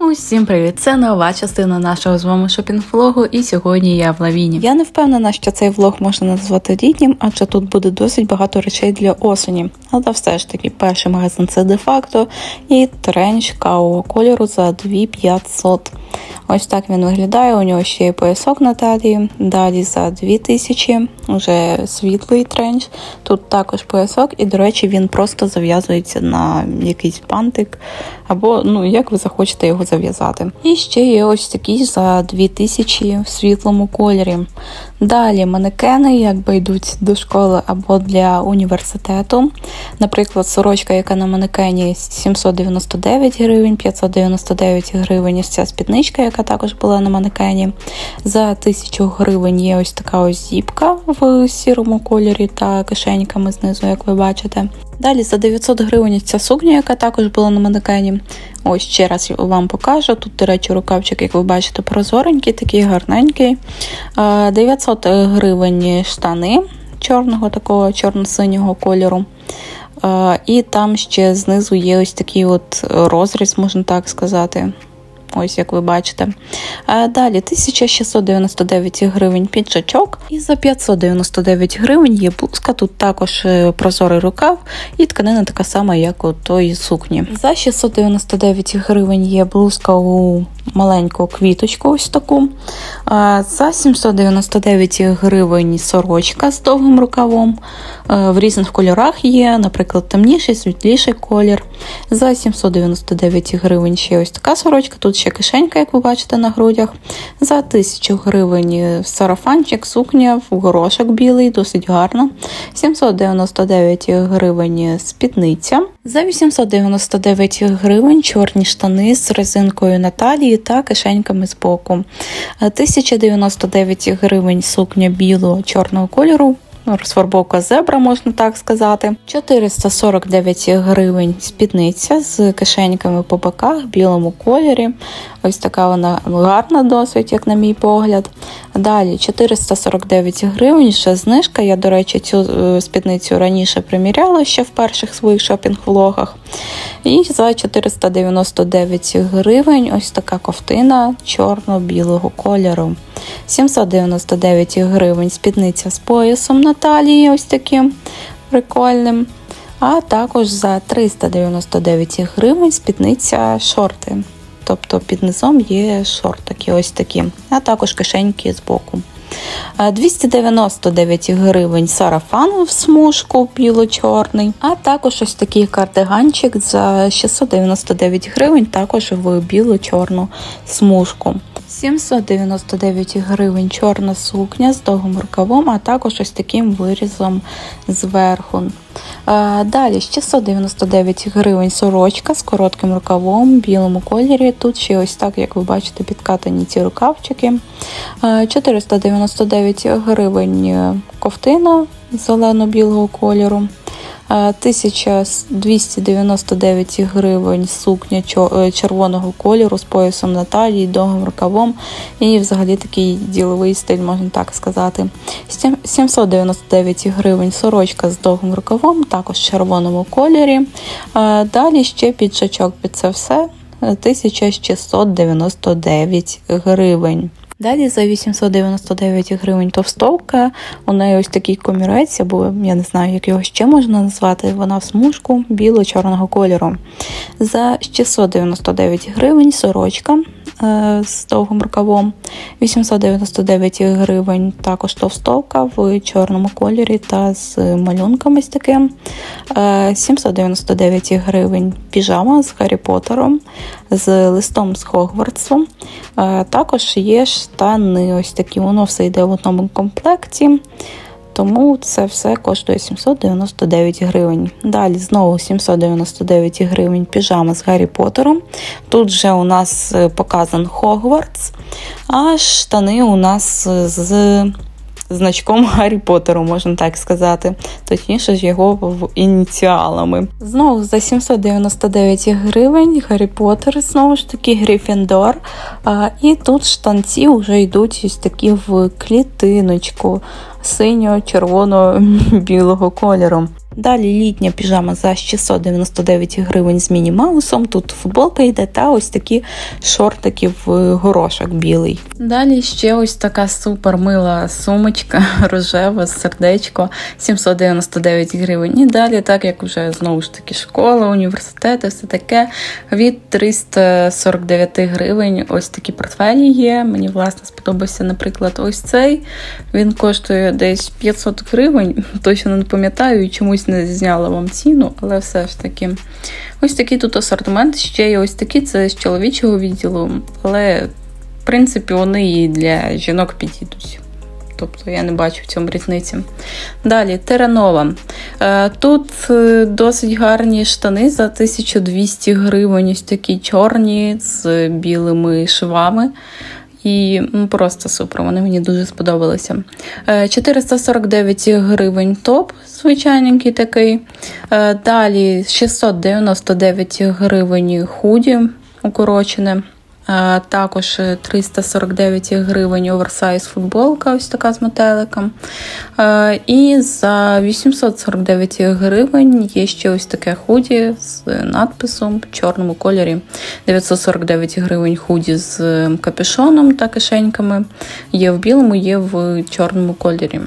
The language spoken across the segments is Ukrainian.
Усім привіт! Це нова частина нашого з вами шопінг-влогу, і сьогодні я в Лавіні. Я не впевнена, що цей влог можна назвати літнім, адже тут буде досить багато речей для осені. Але все ж таки, перший магазин це де-факто і тренч кавового кольору за 2500. Ось так він виглядає, у нього ще є поясок на талії, далі за 2000, вже світлий тренч, тут також поясок і, до речі, він просто зав'язується на якийсь бантик, або, як ви захочете його зав'язати. І ще є ось такий за 2000 в світлому кольорі. Далі манекени, якби йдуть до школи або для університету. Наприклад, сорочка, яка на манекені 799 гривень, 599 гривень, ось ця спідничка, яка також була на манекені. За 1000 гривень є ось така ось зіпка в сірому кольорі та кишеньками знизу, як ви бачите. Далі за 900 гривень ця сукня, яка також була на манекені. Ось ще раз вам покажу. Тут, до речі, рукавчик, як ви бачите, прозоренький, такий гарненький. 900 гривень штани чорного, такого чорно-синього кольору. І там ще знизу є ось такий от розріз, можна так сказати. Ось, як ви бачите. Далі 1699 гривень піджачок. І за 599 гривень є блузка. Тут також прозорий рукав і тканина така сама, як у тої сукні. За 699 гривень є блузка у маленьку квіточку ось таку. За 799 гривень сорочка з довгим рукавом. В різних кольорах є, наприклад, темніший, світліший колір. За 799 гривень ще ось така сорочка. Тут ще кишенька, як ви бачите, на грудях. За 1000 гривень сарафанчик, сукня в горошок білий, досить гарно. 799 гривень спідниця. За 899 гривень чорні штани з резинкою на талії та кишеньками з боку. 1099 гривень сукня білого чорного кольору. Розфарбовка зебра, можна так сказати. 449 гривень спідниця з кишеньками по боках в білому кольорі. Ось така вона гарна досить, як на мій погляд. Далі 449 гривень, ще знижка. Я, до речі, цю спідницю раніше приміряла ще в перших своїх шопінг-влогах. І за 499 гривень ось така ковтина чорно-білого кольору. 799 гривень спідниця з поясом на талії, ось таким прикольним. А також за 399 гривень спідниця шорти. Тобто під низом є шортики ось такі, а також кишеньки з боку. 299 гривень сарафан в смужку біло-чорний, а також ось такий кардиганчик за 699 гривень, також в біло-чорну смужку. 799 гривень чорна сукня з довгим рукавом, а також ось таким вирізом зверху. Далі 699 гривень сорочка з коротким рукавом в білому кольорі. Тут ще ось так, як ви бачите, підкатані ці рукавчики. 499 гривень ковтина зелено-білого кольору. 1299 гривень сукня червоного кольору з поясом на талії, довгим рукавом і взагалі такий діловий стиль, можна так сказати. 799 гривень сорочка з довгим рукавом, також в червоному кольорі. Далі ще піджачок під це все, 1699 гривень. Далі за 899 гривень товстовка, у неї ось такий комірець, або я не знаю, як його ще можна назвати, вона в смужку біло-чорного кольору. За 699 гривень сорочка з довгим рукавом, 899 гривень також товстовка в чорному кольорі та з малюнками з таким, 799 гривень піжама з Гаррі Поттером, з листом з Хогвартсу. Також є штани ось такі, воно все йде в одному комплекті, тому це все коштує 799 гривень. Далі знову 799 гривень піжама з Гаррі Поттером. Тут вже у нас показан Хогвартс, а штани у нас з значком Гаррі Поттеру, можна так сказати. Точніше ж його ініціалами. Знову за 799 гривень Гаррі Поттер, знову ж таки Гриффіндор. І тут штанці вже йдуть ось такі в клітиночку синьо-червоно-білого кольору. Далі літня піжама за 699 гривень з Міні Маусом. Тут футболка йде та ось такі шортики в горошок білий. Далі ще ось така супер мила сумочка рожева, сердечко, 799 гривень. І далі, так як вже знову ж таки школа, університети, все таке, від 349 гривень ось такі портфелі є. Мені, власне, сподобався, наприклад, ось цей. Він коштує десь 500 гривень, точно не пам'ятаю, і чомусь не зняла вам ціну, але все ж таки. Ось такий тут асортимент, ще є ось такі, це з чоловічого відділу, але, в принципі, вони і для жінок підійдуть. Тобто я не бачу в цьому різниці. Далі, Теренова. Тут досить гарні штани за 1200 гривень, ось такі чорні з білими швами. І просто супер, вони мені дуже сподобалися. 449 гривень топ, звичайненький такий. Далі 699 гривень худі укорочене. Також 349 гривень оверсайз футболка, ось така з метеликом. І за 849 гривень є ще ось таке худі з надписом в чорному кольорі. 949 гривень худі з капюшоном та кишеньками. Є в білому, є в чорному кольорі.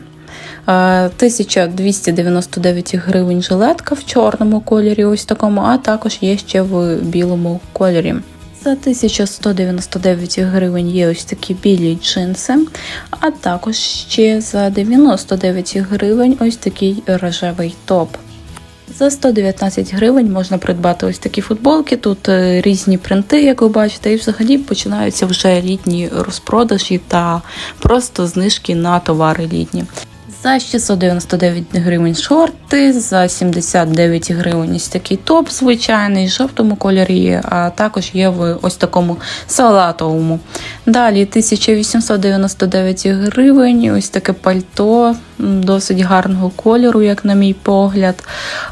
1299 гривень жилетка в чорному кольорі, ось такому, а також є ще в білому кольорі. За 1199 гривень є ось такі білі джинси, а також ще за 99 гривень ось такий рожевий топ. За 119 гривень можна придбати ось такі футболки, тут різні принти, як ви бачите, і взагалі починаються вже літні розпродажі та просто знижки на товари літні. За 699 гривень шорти, за 79 гривень ось такий топ звичайний, в жовтому кольорі, а також є в ось такому салатовому. Далі 1899 гривень, ось таке пальто, досить гарного кольору, як на мій погляд.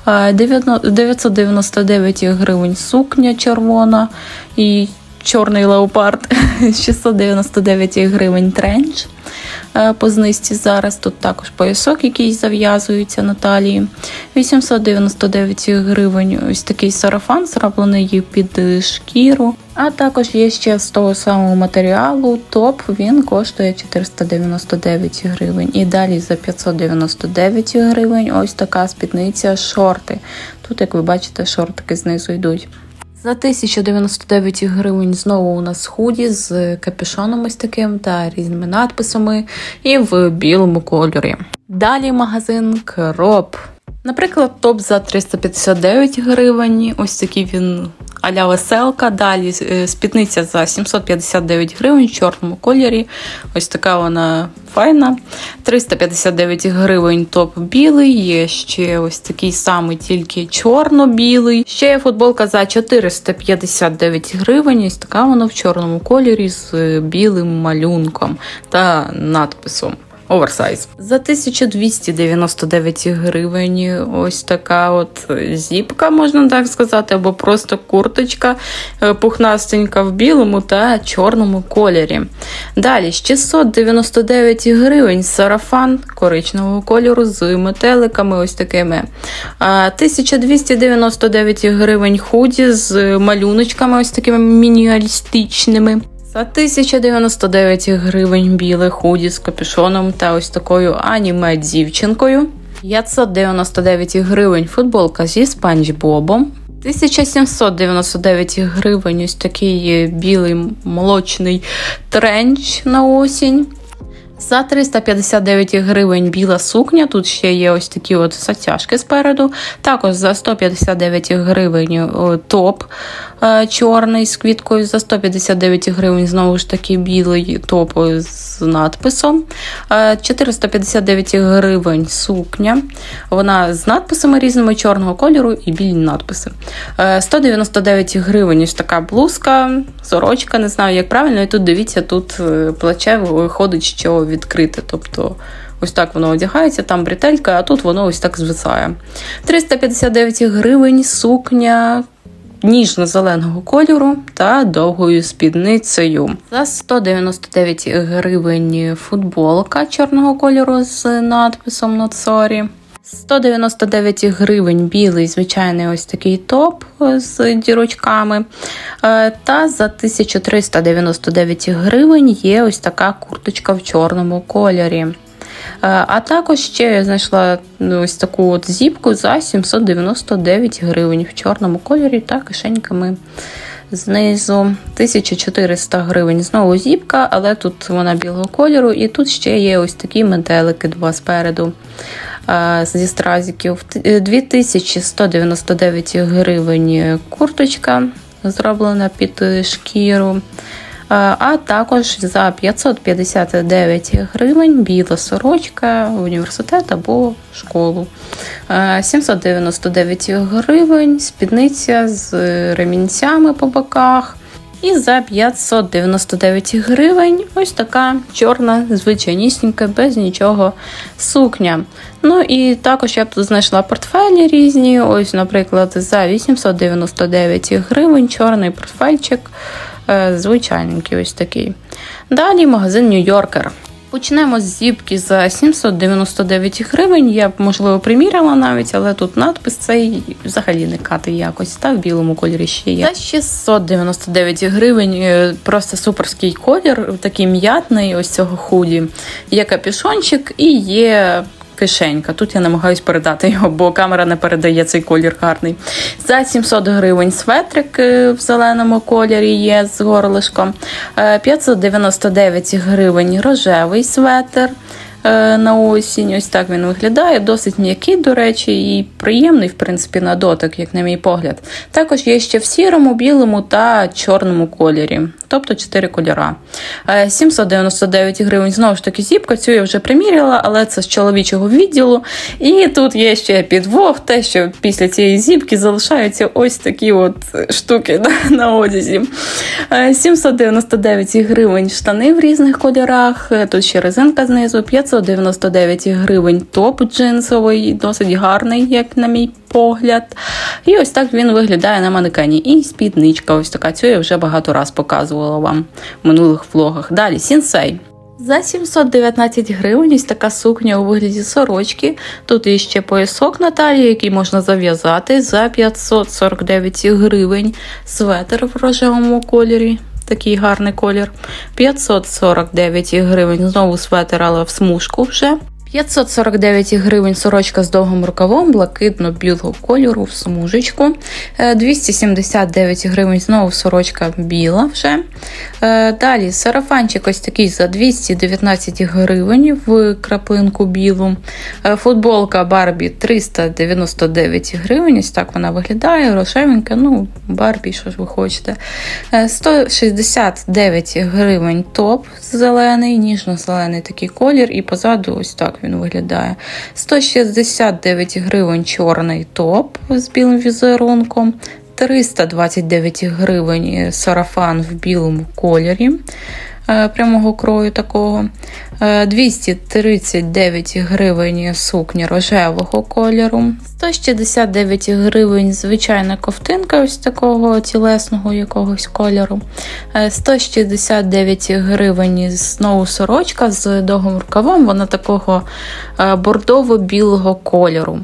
999 гривень сукня червона і чорний леопард, 699 гривень тренч по знижці зараз. Тут також поясок, який зав'язується на талії. 899 гривень ось такий сарафан, зроблений під шкіру. А також є ще з того самого матеріалу топ, він коштує 499 гривень. І далі за 599 гривень ось така спідниця шорти. Тут, як ви бачите, шортики знизу йдуть. За 1099 гривень знову у нас худі з капюшоном ось таким та різними надписами і в білому кольорі. Далі магазин Кроп. Наприклад, топ за 359 гривень, ось такий він а-ля веселка. Далі спідниця за 759 гривень в чорному кольорі, ось така вона файна. 359 гривень топ білий, є ще ось такий самий, тільки чорно-білий. Ще є футболка за 459 гривень, ось така вона в чорному кольорі з білим малюнком та надписом. Оверсайз. За 1299 гривень ось така от зіпка, можна так сказати, або просто курточка пухнастенька в білому та чорному кольорі. Далі 699 гривень сарафан коричневого кольору з метеликами ось такими. 1299 гривень худі з малюночками ось такими мінімалістичними. За 1099 гривень біле худі з капюшоном та ось такою аніме-дівчинкою. 599 гривень футболка зі Спанч Бобом. 1799 гривень ось такий білий молочний тренч на осінь. За 359 гривень біла сукня, тут ще є ось такі от затяжки спереду. Також за 159 гривень топ чорний з квіткою, за 159 гривень знову ж таки білий топ з надписом. 459 гривень сукня, вона з надписами різними чорного кольору і білі надписи. 199 гривень ось така блузка, сорочка, не знаю як правильно, і тут дивіться, тут плече виходить, що відкрите, тобто ось так воно одягається, там бретелька, а тут воно ось так звисає. 359 гривень сукня ніжно-зеленого кольору та довгою спідницею. За 199 гривень футболка чорного кольору з надписом Not Sorry. 199 гривень білий звичайний ось такий топ з дірочками. Та за 1399 гривень є ось така курточка в чорному кольорі. А також ще я знайшла ось таку от зіпку за 799 гривень в чорному кольорі та кишеньками знизу. 1400 гривень. Знову зіпка, але тут вона білого кольору. І тут ще є ось такі метелики два спереду зі стразиків. 2199 гривень курточка, зроблена під шкіру. А також за 559 гривень біла сорочка в університет або школу. 799 гривень спідниця з ремінцями по боках. І за 599 гривень ось така чорна, звичайнісінька, без нічого сукня. Ну і також я б тут знайшла портфелі різні. Ось, наприклад, за 899 гривень чорний портфельчик. Звичайненький ось такий. Далі магазин Нью-Йоркер. Почнемо з зіпки за 799 гривень. Я б, можливо, приміряла навіть, але тут надпис цей взагалі не катий якось. Та в білому кольорі ще є. За 699 гривень просто суперський колір, такий м'ятний ось цього худі. Є капюшончик і є кишенька. Тут я намагаюсь передати його, бо камера не передає цей колір гарний. За 700 гривень светрик в зеленому кольорі є з горлишком. 599 гривень рожевий светр на осінь. Ось так він виглядає. Досить м'який, до речі, і приємний, в принципі, на дотик, як на мій погляд. Також є ще в сірому, білому та чорному кольорі. Тобто 4 кольора. 799 гривень. Знову ж таки зіпка. Цю я вже приміряла, але це з чоловічого відділу. І тут є ще підвох, те, що після цієї зіпки залишаються ось такі от штуки на одязі. 799 гривень штани в різних кольорах. Тут ще резинка знизу. 599 гривень топ джинсовий, досить гарний, як на мій погляд. І ось так він виглядає на манекені. І спідничка ось така. Цю я вже багато раз показувала вам в минулих влогах. Далі, Сінсей. За 719 гривень ось така сукня у вигляді сорочки. Тут є ще поясок на талії, який можна зав'язати. За 549 гривень светр в рожевому кольорі. Такий гарний колір. 549 гривень знову светр, але в смужку вже. 549 гривень сорочка з довгим рукавом, блакитно-білого кольору в смужечку. 279 гривень знову сорочка біла вже. Далі сарафанчик ось такий за 219 гривень в краплинку білу. Футболка Барбі 399 гривень. Ось так вона виглядає, рожевенька. Ну, Барбі, що ж ви хочете. 169 гривень топ зелений, ніжно-зелений такий колір. І позаду ось так він виглядає. 169 гривень чорний топ з білим візерунком. 329 гривень сарафан в білому кольорі прямого крою такого. 239 гривень сукня рожевого кольору. 169 гривень звичайна ковтинка ось такого тілесного якогось кольору. 169 гривень знову сорочка з довгим рукавом, вона такого бордово-білого кольору.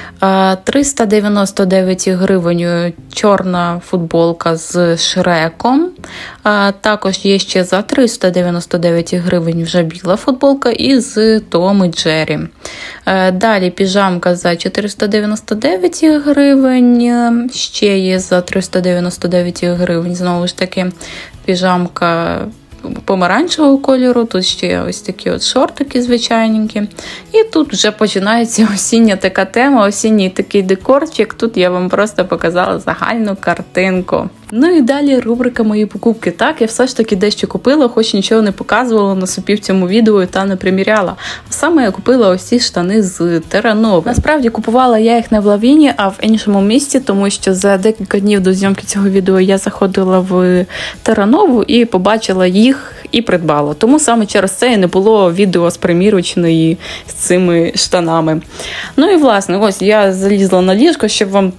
399 гривень чорна футболка з Шреком. Також є ще за 399 гривень вже біла футболка і з Том і Джері. Далі піжамка за 499 гривень. Ще є за 399 гривень. Знову ж таки піжамка помаранчевого кольору, тут ще ось такі от шортики звичайненькі. І тут вже починається осіння така тема, осінній такий декорчик. Тут я вам просто показала загальну картинку. Ну і далі рубрика «Мої покупки». Так, я все ж таки дещо купила, хоч нічого не показувала на собі в цьому відео та не приміряла. А саме я купила ось ці штани з Terranova. Насправді купувала я їх не в Лавіні, а в іншому місці, тому що за декілька днів до зйомки цього відео я заходила в Terranova і побачила їх і придбала. Тому саме через це і не було відео з примірочної з цими штанами. Ну і власне, ось я залізла на ліжко, щоб вам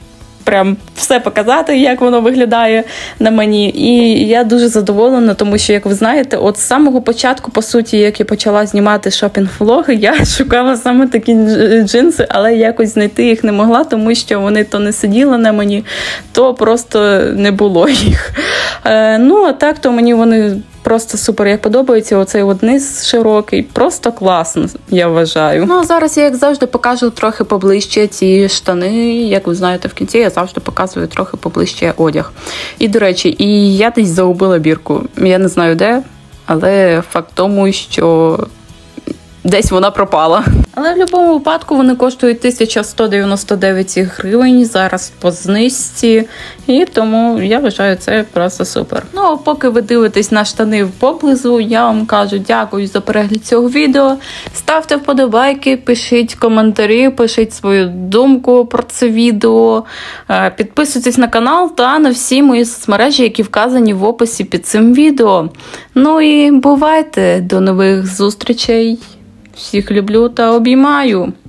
прям все показати, як воно виглядає на мені. І я дуже задоволена, тому що, як ви знаєте, от з самого початку, по суті, як я почала знімати шопінг-влоги, я шукала саме такі джинси, але якось знайти їх не могла, тому що вони то не сиділи на мені, то просто не було їх. Ну, а так, то мені вони просто супер, як подобається. Оцей от низ широкий, просто класно, я вважаю. Ну, а зараз я, як завжди, покажу трохи поближче ці штани. Як ви знаєте, в кінці я завжди показую трохи поближче одяг. І, до речі, я десь загубила бірку. Я не знаю де, але факт тому, що десь вона пропала. Але в будь-якому випадку вони коштують 1199 гривень зараз по знижці. І тому я вважаю, це просто супер. Ну, а поки ви дивитесь на штани поблизу, я вам кажу дякую за перегляд цього відео. Ставте вподобайки, пишіть коментарі, пишіть свою думку про це відео. Підписуйтесь на канал та на всі мої соцмережі, які вказані в описі під цим відео. Ну і бувайте! До нових зустрічей! Всіх люблю та обіймаю!